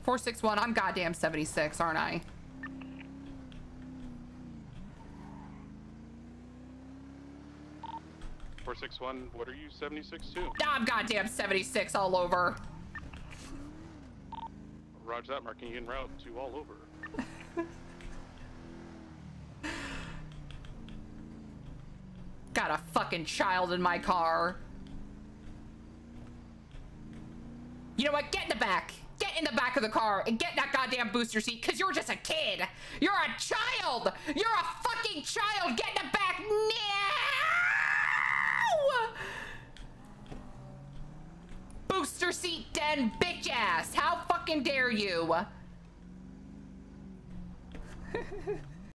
461. I'm goddamn 76, aren't I? What are you 76 to? I'm goddamn 76 all over. Roger that, marking en route to all over. Got a fucking child in my car. You know what? Get in the back. Get in the back of the car and get in that goddamn booster seat, because you're just a kid. You're a child. You're a fucking child. Get in the back now. Booster seat den bitch ass. How fucking dare you?